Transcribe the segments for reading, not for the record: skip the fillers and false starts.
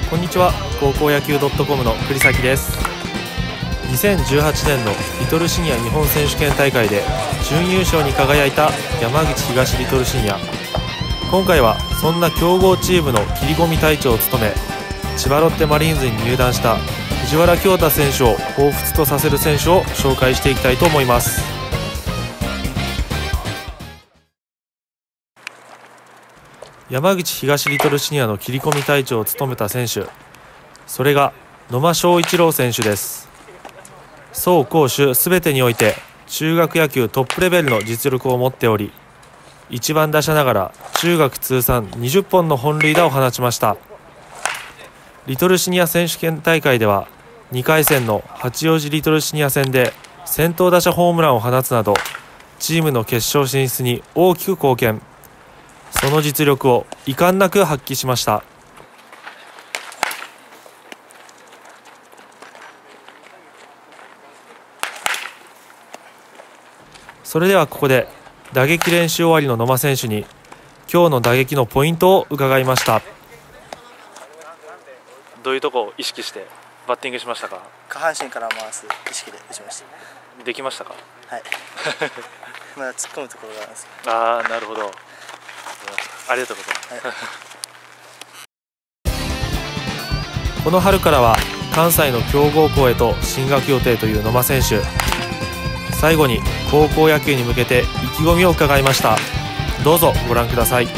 こんにちは。高校野球 .com の栗崎です。2018年のリトルシニア日本選手権大会で準優勝に輝いた山口東リトルシニア。今回はそんな強豪チームの切り込み隊長を務め、千葉ロッテマリーンズに入団した藤原恭大選手を彷彿とさせる選手を紹介していきたいと思います。山口東リトルシニアの切り込み隊長を務めた選手、それが野間翔一郎選手です。走攻守すべてにおいて中学野球トップレベルの実力を持っており、1番打者ながら中学通算20本の本塁打を放ちました。リトルシニア選手権大会では2回戦の八王子リトルシニア戦で先頭打者ホームランを放つなど、チームの決勝進出に大きく貢献。その実力を遺憾なく発揮しました。それではここで打撃練習終わりの野間選手に今日の打撃のポイントを伺いました。どういうところを意識してバッティングしましたか？ 下半身から回す意識で打ちました。 できましたか？ はいまだ突っ込むところがあるんですけど。ああ、なるほど。ありがとうございます、はい、この春からは関西の強豪校へと進学予定という野間選手。最後に高校野球に向けて意気込みを伺いました。どうぞご覧ください。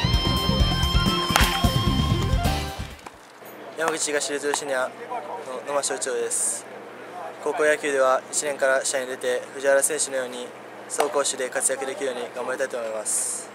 山口東リトルシニアの野間翔一郎です。高校野球では1年から試合に出て藤原選手のように走攻守で活躍できるように頑張りたいと思います。